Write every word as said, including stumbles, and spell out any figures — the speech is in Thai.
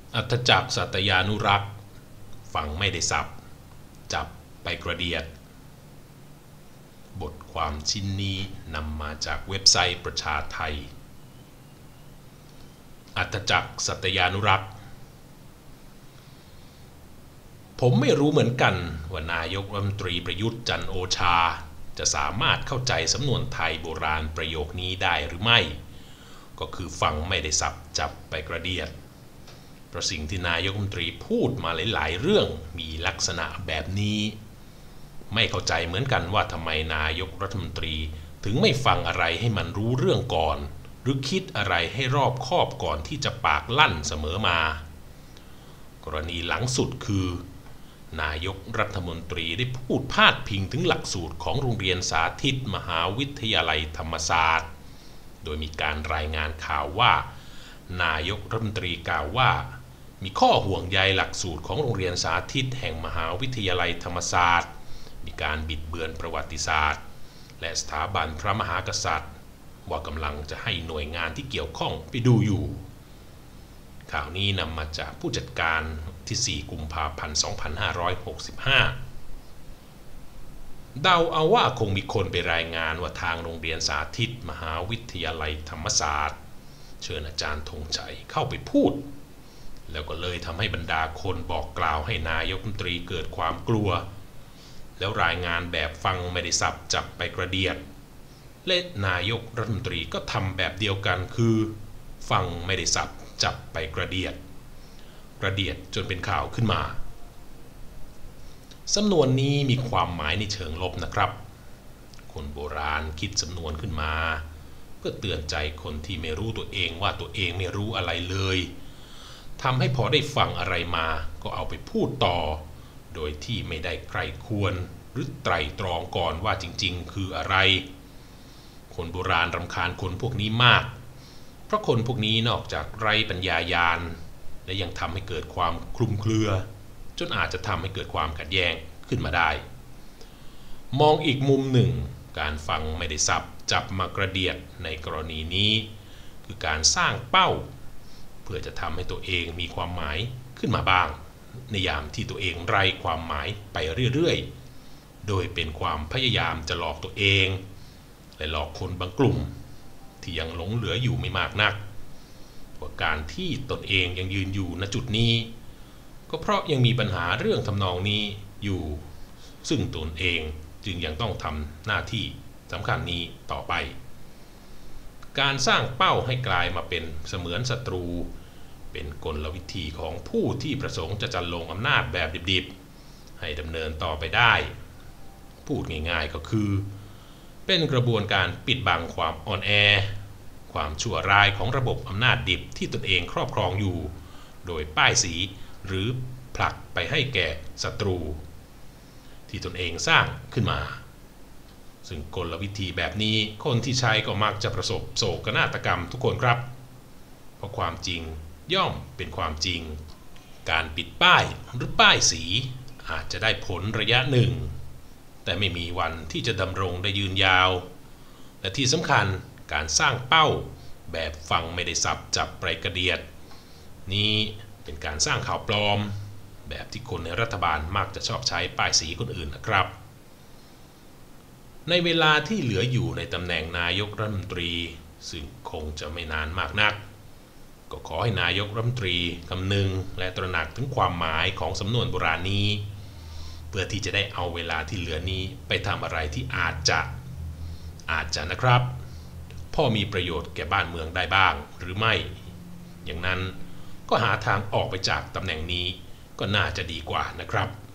อัตจักรสัตยานุรักษ์ฟังไม่ได้สับจับไปกระเดียดบทความชิ้นนี้นำมาจากเว็บไซต์ประชาไทยอัตจักรสัตยานุรักษ์ผมไม่รู้เหมือนกันว่านายกรัฐมนตรีประยุทธ์จันทร์โอชาจะสามารถเข้าใจสำนวนไทยโบราณประโยคนี้ได้หรือไม่ก็คือฟังไม่ได้สับจับไปกระเดียดเพราะสิ่งที่นายกรัฐมนตรีพูดมาหลายๆเรื่องมีลักษณะแบบนี้ไม่เข้าใจเหมือนกันว่าทำไมนายกรัฐมนตรีถึงไม่ฟังอะไรให้มันรู้เรื่องก่อนหรือคิดอะไรให้รอบคอบก่อนที่จะปากลั่นเสมอมากรณีหลังสุดคือนายกรัฐมนตรีได้พูดพาดพิงถึงหลักสูตรของโรงเรียนสาธิตมหาวิทยาลัยธรรมศาสตร์โดยมีการรายงานข่าวว่านายกรัฐมนตรีกล่าวว่ามีข้อห่วงใยหลักสูตรของโรงเรียนสาธิตแห่งมหาวิทยาลัยธรรมศาสตร์มีการบิดเบือนประวัติศาสตร์และสถาบันพระมหากษัตริย์ว่ากำลังจะให้หน่วยงานที่เกี่ยวข้องไปดูอยู่ข่าวนี้นำมาจากผู้จัดการที่สี่กุมภาพันธ์สองพันห้าร้อยหกสิบห้าเดาเอาว่าคงมีคนไปรายงานว่าทางโรงเรียนสาธิตมหาวิทยาลัยธรรมศาสตร์เชิญอาจารย์ธงชัยเข้าไปพูดแล้วก็เลยทำให้บรรดาคนบอกกล่าวให้นายกรัฐมนตรีเกิดความกลัวแล้วรายงานแบบฟังไม่ได้สับจับไปกระเดียดและนายกรัฐมนตรีก็ทำแบบเดียวกันคือฟังไม่ได้สับจับไปกระเดียดกระเดียดจนเป็นข่าวขึ้นมาสำนวนนี้มีความหมายในเชิงลบนะครับคนโบราณคิดสำนวนขึ้นมาเพื่อเตือนใจคนที่ไม่รู้ตัวเองว่าตัวเองไม่รู้อะไรเลยทำให้พอได้ฟังอะไรมาก็เอาไปพูดต่อโดยที่ไม่ได้ใครควรหรือไตร่ตรองก่อนว่าจริงๆคืออะไรคนโบราณรำคาญคนพวกนี้มากเพราะคนพวกนี้นอกจากไร้ปัญญายาณและยังทำให้เกิดความคลุมเครือจนอาจจะทำให้เกิดความขัดแย้งขึ้นมาได้มองอีกมุมหนึ่งการฟังไม่ได้สับจับมากระเดียดในกรณีนี้คือการสร้างเป้าเพื่อจะทำให้ตัวเองมีความหมายขึ้นมาบ้างในยามที่ตัวเองไร้ความหมายไปเรื่อยๆโดยเป็นความพยายามจะหลอกตัวเองและหลอกคนบางกลุ่มที่ยังหลงเหลืออยู่ไม่มากนักว่าการที่ตนเองยังยืนอยู่ณจุดนี้ก็เพราะยังมีปัญหาเรื่องทำนองนี้อยู่ซึ่งตนเองจึงยังต้องทำหน้าที่สำคัญนี้ต่อไปการสร้างเป้าให้กลายมาเป็นเสมือนศัตรูเป็นกลวิธีของผู้ที่ประสงค์จะจันลงอำนาจแบบดิบๆให้ดำเนินต่อไปได้พูดง่ายๆก็คือเป็นกระบวนการปิดบังความอ่อนแอความชั่วร้ายของระบบอำนาจดิบที่ตนเองครอบครองอยู่โดยป้ายสีหรือผลักไปให้แก่ศัตรูที่ตนเองสร้างขึ้นมาซึ่งกลวิธีแบบนี้คนที่ใช้ก็มักจะประสบโศกนาฏกรรมทุกคนครับเพราะความจริงย่อมเป็นความจริงการปิดป้ายหรือป้ายสีอาจจะได้ผลระยะหนึ่งแต่ไม่มีวันที่จะดำรงได้ยืนยาวและที่สำคัญการสร้างเป้าแบบฟังไม่ได้สับจับไปกระเดียดนี้เป็นการสร้างข่าวปลอมแบบที่คนในรัฐบาลมักจะชอบใช้ป้ายสีคนอื่นนะครับในเวลาที่เหลืออยู่ในตำแหน่งนายกรัฐมนตรีซึ่งคงจะไม่นานมากนักก็ขอให้นายกรัฐมนตรีคำนึงและตระหนักถึงความหมายของสำนวนโบราณนี้เพื่อที่จะได้เอาเวลาที่เหลือนี้ไปทำอะไรที่อาจจะอาจจะนะครับพอมีประโยชน์แก่บ้านเมืองได้บ้างหรือไม่อย่างนั้นก็หาทางออกไปจากตำแหน่งนี้ก็น่าจะดีกว่านะครับ